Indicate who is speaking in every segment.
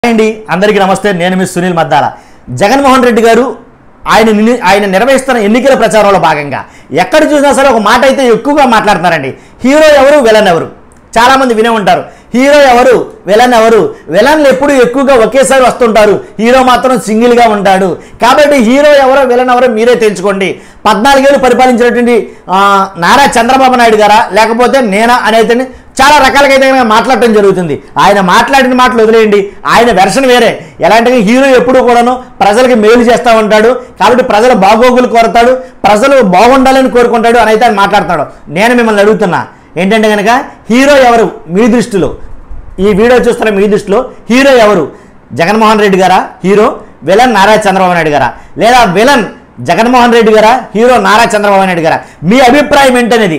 Speaker 1: అండి అందరికీ నమస్తే. నేను మీ సునీల్ మద్దాల. జగన్మోహన్ రెడ్డి గారు ఆయన నిర్వహిస్తున్న ఎన్నికల ప్రచారంలో భాగంగా ఎక్కడ చూసినా సరే ఒక మాట అయితే ఎక్కువగా మాట్లాడుతున్నారండి. హీరో ఎవరు, విలన్ ఎవరు? చాలామంది వినే ఉంటారు. హీరో ఎవరు, విలన్ ఎవరు? విలన్లు ఎప్పుడు ఎక్కువగా ఒకేసారి వస్తుంటారు, హీరో మాత్రం సింగిల్గా ఉంటాడు. కాబట్టి హీరో ఎవరో విలన్ ఎవరో మీరే తెలుసుకోండి. 14 ఏళ్ళు పరిపాలించినటువంటి నారా చంద్రబాబు నాయుడు గారా లేకపోతే నేనా అనేది చాలా రకాలుగా అయితే మాట్లాడటం జరుగుతుంది. ఆయన మాట్లాడిన మాటలు వదిలేయండి, ఆయన వెర్షన్ వేరే. ఎలాంటి హీరో ఎప్పుడు కూడాను ప్రజలకి మేలు చేస్తూ ఉంటాడు, కాబట్టి ప్రజల బాగోగులు కోరతాడు, ప్రజలు బాగుండాలని కోరుకుంటాడు అని అయితే ఆయన మాట్లాడుతున్నాడు. నేను మిమ్మల్ని అడుగుతున్నా ఏంటంటే కనుక హీరో ఎవరు మీ దృష్టిలో? ఈ వీడియో చూస్తున్న మీ దృష్టిలో హీరో ఎవరు? జగన్మోహన్ రెడ్డి గారా హీరో, విలన్ నారా చంద్రబాబు నాయుడు గారా, లేదా విలన్ జగన్మోహన్ రెడ్డి గారా, హీరో నారా చంద్రబాబు నాయుడు గారా? మీ అభిప్రాయం ఏంటనేది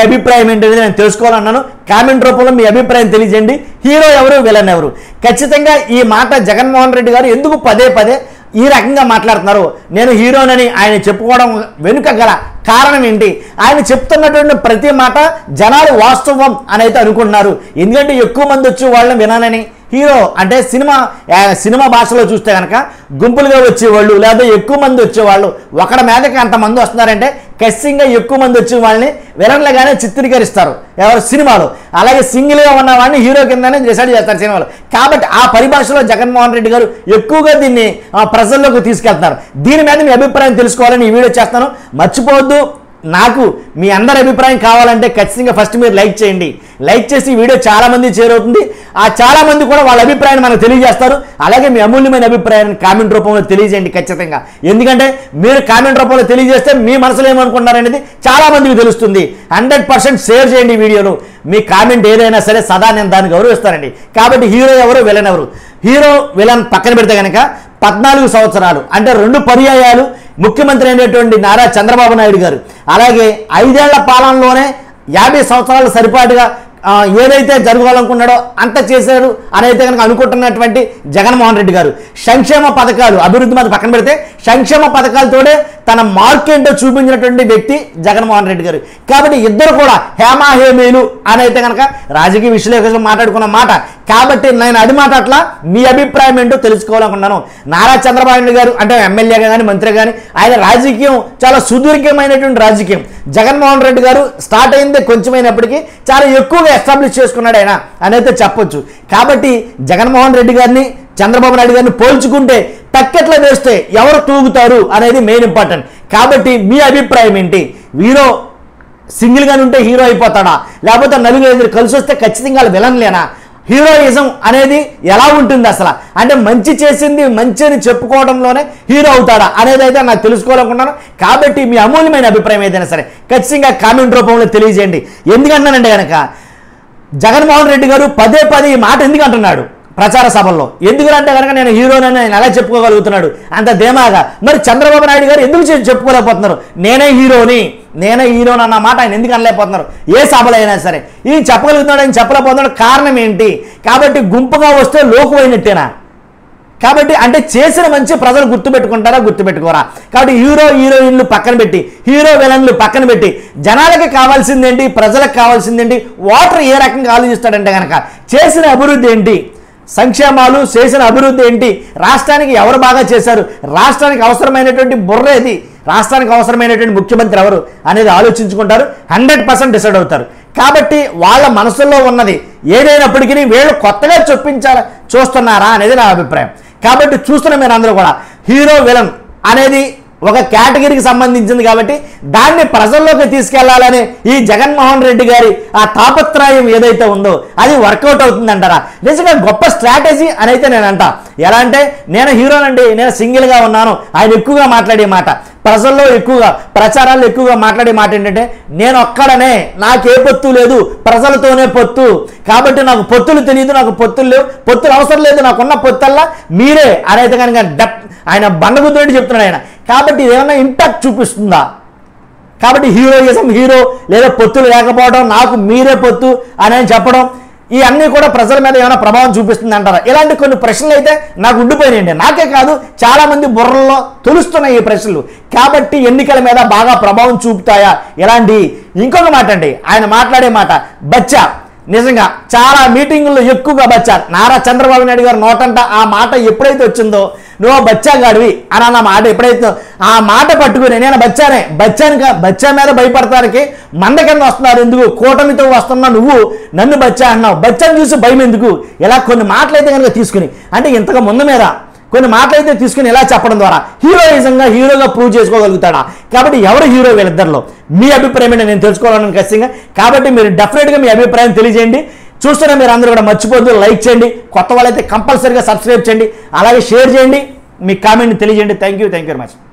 Speaker 1: నేను తెలుసుకోవాలన్నాను. కామెంట్ రూపంలో మీ అభిప్రాయం తెలియజేయండి. హీరో ఎవరు, విలన్ ఎవరు? ఖచ్చితంగా ఈ మాట జగన్మోహన్ రెడ్డి గారు ఎందుకు పదే పదే ఈ రకంగా మాట్లాడుతున్నారు, నేను హీరోనని ఆయన చెప్పుకోవడం వెనుక గల కారణం ఏంటి? ఆయన చెప్తున్నటువంటి ప్రతి మాట జనాలు వాస్తవం అని అయితే అనుకుంటున్నారు. ఎందుకంటే ఎక్కువ మంది వచ్చి వాళ్ళని వినాలని. హీరో అంటే సినిమా భాషలో చూస్తే కనుక గుంపులుగా వచ్చేవాళ్ళు లేదా ఎక్కువ మంది వచ్చేవాళ్ళు. ఒకడి మీదకి అంతమంది వస్తున్నారంటే ఖచ్చితంగా ఎక్కువ మంది వచ్చే వాళ్ళని విలన్లుగానే చిత్రీకరిస్తారు ఎవరు సినిమాలో. అలాగే సింగిల్గా ఉన్న వాళ్ళని హీరో కిందనే డిసైడ్ చేస్తారు సినిమాలో. కాబట్టి ఆ పరిభాషలో జగన్మోహన్ రెడ్డి గారు ఎక్కువగా దీన్ని ప్రజల్లోకి తీసుకెళ్తున్నారు. దీని మీద మీ అభిప్రాయం తెలుసుకోవాలని ఈ వీడియో చేస్తాను. మర్చిపోవద్దు, నాకు మీ అందరి అభిప్రాయం కావాలంటే ఖచ్చితంగా ఫస్ట్ మీరు లైక్ చేయండి. లైక్ చేసి వీడియో చాలామంది చేరుతుంది. ఆ చాలామంది కూడా వాళ్ళ అభిప్రాయాన్ని మనకు తెలియజేస్తారు. అలాగే మీ అమూల్యమైన అభిప్రాయాన్ని కామెంట్ రూపంలో తెలియజేయండి ఖచ్చితంగా. ఎందుకంటే మీరు కామెంట్ రూపంలో తెలియజేస్తే మీ మనసులో ఏమనుకుంటున్నారనేది చాలామందికి తెలుస్తుంది. 100% షేర్ చేయండి వీడియోను. మీ కామెంట్ ఏదైనా సరే సదా నేను దాన్ని గౌరవిస్తానండి. కాబట్టి హీరో ఎవరు, విలన్ ఎవరు? హీరో విలన్ పక్కన పెడితే కనుక 14 సంవత్సరాలు అంటే 2 పర్యాయాలు ముఖ్యమంత్రి అయినటువంటి నారా చంద్రబాబు నాయుడు గారు, అలాగే 5 ఏళ్ల పాలనలోనే 50 సంవత్సరాలు సరిపాటుగా ఏదైతే జరగాలనుకున్నాడో అంత చేశారు అని అయితే కనుక అనుకుంటున్నటువంటి జగన్మోహన్ రెడ్డి గారు సంక్షేమ పథకాలు, అభివృద్ధి మీద పక్కన పెడితే సంక్షేమ పథకాలతోనే తన మార్క్ ఏంటో చూపించినటువంటి వ్యక్తి జగన్మోహన్ రెడ్డి గారు. కాబట్టి ఇద్దరు కూడా హేమాహేమీలు అని అయితే కనుక రాజకీయ విశ్లేషకులు మాట్లాడుకున్న మాట. కాబట్టి నేను అది మాట్లాడలా, మీ అభిప్రాయం ఏంటో తెలుసుకోవాలనుకున్నాను. నారా చంద్రబాబు నాయుడు గారు అంటే ఎమ్మెల్యేగా కానీ మంత్రి కానీ ఆయన రాజకీయం చాలా సుదీర్ఘమైనటువంటి రాజకీయం. జగన్మోహన్ రెడ్డి గారు స్టార్ట్ అయిందే కొంచెమైనప్పటికీ చాలా ఎక్కువగా ఎస్టాబ్లిష్ చేసుకున్నాడు ఆయన అని అయితే చెప్పొచ్చు. కాబట్టి జగన్మోహన్ రెడ్డి గారిని చంద్రబాబు నాయుడు గారిని పోల్చుకుంటే తక్కెట్లో వేస్తే ఎవరు తూగుతారు అనేది మెయిన్ ఇంపార్టెంట్. కాబట్టి మీ అభిప్రాయం ఏంటి? హీరో సింగిల్గానే ఉంటే హీరో అయిపోతాడా, లేకపోతే 4-5 కలిసి వస్తే ఖచ్చితంగా విలన్లేనా? హీరోయిజం అనేది ఎలా ఉంటుంది అసలు? అంటే మంచి చేసింది మంచి అని చెప్పుకోవడంలోనే హీరో అవుతాడా అనేది అయితే నాకు తెలుసుకోవాలనుకున్నాను. కాబట్టి మీ అమూల్యమైన అభిప్రాయం ఏదైనా సరే ఖచ్చితంగా కామెంట్ రూపంలో తెలియజేయండి. ఎందుకంటానంటే కనుక జగన్మోహన్ రెడ్డి గారు పదే ఈ మాట ఎందుకు అంటున్నాడు ప్రచార సభల్లో? ఎందుకంటే కనుక నేను హీరోనని ఆయన ఎలా చెప్పుకోగలుగుతున్నాడు అంత ధీమాగా? మరి చంద్రబాబు నాయుడు గారు ఎందుకు చెప్పుకోలేకపోతున్నారు నేనే హీరోని అన్న మాట ఆయన ఎందుకు అనలేకపోతున్నారు? ఏ సభలో అయినా సరే ఈయన చెప్పగలుగుతున్నాడు, ఆయన చెప్పలేకపోతున్నాడు. కారణం ఏంటి? కాబట్టి గుంపుగా వస్తే లోకు అయినట్టేనా? కాబట్టి అంటే చేసిన మంచి ప్రజలు గుర్తుపెట్టుకుంటారా, గుర్తుపెట్టుకోరా? కాబట్టి హీరోయిన్లు పక్కన పెట్టి, హీరో విలన్లు పక్కన పెట్టి జనాలకి కావాల్సిందేంటి, ప్రజలకు కావాల్సిందేంటి, ఓటర్ ఏ రకంగా ఆలోచిస్తాడంటే కనుక చేసిన అభివృద్ధి ఏంటి, సంక్షేమాలు చేసిన అభివృద్ధి ఏంటి, రాష్ట్రానికి ఎవరు బాగా చేశారు, రాష్ట్రానికి అవసరమైనటువంటి బుర్ర ఏది, రాష్ట్రానికి అవసరమైనటువంటి ముఖ్యమంత్రి ఎవరు అనేది ఆలోచించుకుంటారు. 100% డిసైడ్ అవుతారు. కాబట్టి వాళ్ళ మనసుల్లో ఉన్నది ఏదైనప్పటికీ వీళ్ళు కొత్తగా చూస్తున్నారా అనేది నా అభిప్రాయం. కాబట్టి చూస్తున్న మీరు అందరూ కూడా హీరో విలన్ అనేది ఒక కేటగిరీకి సంబంధించింది. కాబట్టి దాన్ని ప్రజల్లోకి తీసుకెళ్లాలని ఈ జగన్మోహన్ రెడ్డి గారి ఆ తాపత్రయం ఏదైతే ఉందో అది వర్కౌట్ అవుతుందంటారా? నిజంగా గొప్ప స్ట్రాటజీ అని అయితే నేను అంటా. ఎలా అంటే నేను హీరోనండి, నేను సింగిల్గా ఉన్నాను ఆయన ఎక్కువగా మాట్లాడే మాట, ప్రజల్లో ఎక్కువగా ప్రచారాల్లో ఎక్కువగా మాట్లాడే మాట ఏంటంటే నేను ఒక్కడనే, నాకే పొత్తు లేదు, ప్రజలతోనే పొత్తు, కాబట్టి నాకు పొత్తులు తెలియదు, నాకు పొత్తులు లేవు, పొత్తులు అవసరం లేదు, నాకున్న పొత్తల్లా మీరే అని అయితే కనుక ఆయన బండగుద్దునట్టు చెప్తున్నాడు ఆయన. కాబట్టి ఇదేమన్నా ఇంపాక్ట్ చూపిస్తుందా? కాబట్టి హీరోయిజం, హీరో లేదా పొత్తులు లేకపోవడం, నాకు మీరే పొత్తు అని చెప్పడం, ఇవన్నీ కూడా ప్రజల మీద ఏమైనా ప్రభావం చూపిస్తుంది అంటారా? ఇలాంటి కొన్ని ప్రశ్నలు అయితే నాకు ఉండిపోయినాయండి. నాకే కాదు చాలామంది బుర్రల్లో తెలుస్తున్నాయి ఈ ప్రశ్నలు. కాబట్టి ఎన్నికల మీద బాగా ప్రభావం చూపుతాయా ఇలాంటి? ఇంకొక మాట అండి, ఆయన మాట్లాడే మాట బచ్చా నిజంగా చాలా మీటింగుల్లో ఎక్కువగా బచ్చా నారా చంద్రబాబు నాయుడు గారు నోటంట ఆ మాట ఎప్పుడైతే వచ్చిందో నువ్వు బచ్చాగాడివి అని అన్న మాట ఎప్పుడైతే ఆ మాట పట్టుకుని నేను బచ్చా మీద భయపడతానికి మంద కింద వస్తున్నారు ఎందుకు, కూటమితో వస్తున్నా నువ్వు నన్ను బచ్చా అన్నావు, బచ్చాను చూసి భయం ఎందుకు, ఇలా కొన్ని మాటలైతే కనుక తీసుకుని అంటే ఇంతకు ముందు మీద కొన్ని మాటలైతే తీసుకుని ఇలా చెప్పడం ద్వారా హీరోగా ప్రూవ్ చేసుకోగలుగుతాడా? కాబట్టి ఎవరు హీరో వీళ్ళిద్దరిలో మీ అభిప్రాయం ఏంటో నేను తెలుసుకోవాలని ఖచ్చితంగా. కాబట్టి మీరు డెఫినెట్గా మీ అభిప్రాయం తెలియజేయండి. చూస్తున్న మీరు అందరూ కూడా మర్చిపోద్దు లైక్ చేయండి, కొత్త వాళ్ళైతే కంపల్సరీగా సబ్స్క్రైబ్ చేయండి, అలాగే షేర్ చేయండి, మీ కామెంట్ని తెలియజేయండి. Thank you very much.